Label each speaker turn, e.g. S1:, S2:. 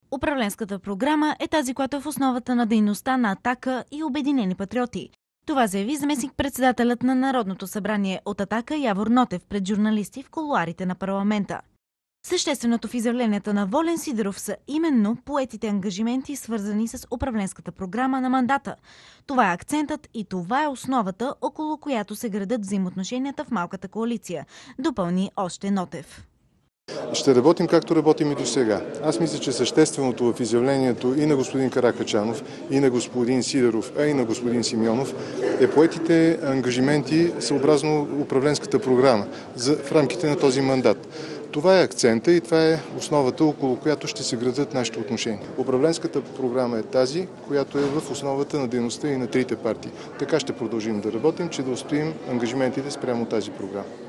S1: Управленската програма е тази, която е в основата на дейността на „Атака“ и Обединени патриоти. Това заяви заместник-председателят на Народното събрание от „Атака“ Явор Нотев пред журналисти в кулоарите на парламента. Същественото в изявленията на Волен Сидеров са именно поетите ангажименти, свързани с управленската програма на мандата. Това е акцентът и това е основата, около която се градят взаимоотношенията в малката коалиция, допълни още Нотев.
S2: Ще работим както работим и до сега. Аз мисля, че същественото в изявлението и на господин Каракачанов, и на господин Сидеров, а и на господин Симеонов е поетите ангажименти съобразно управленската програма в рамките на този мандат. Това е акцента и това е основата, около която ще се градят нашите отношения. Управленската програма е тази, която е в основата на дейността и на трите партии. Така ще продължим да работим, че да устоим ангажиментите спрямо тази програма.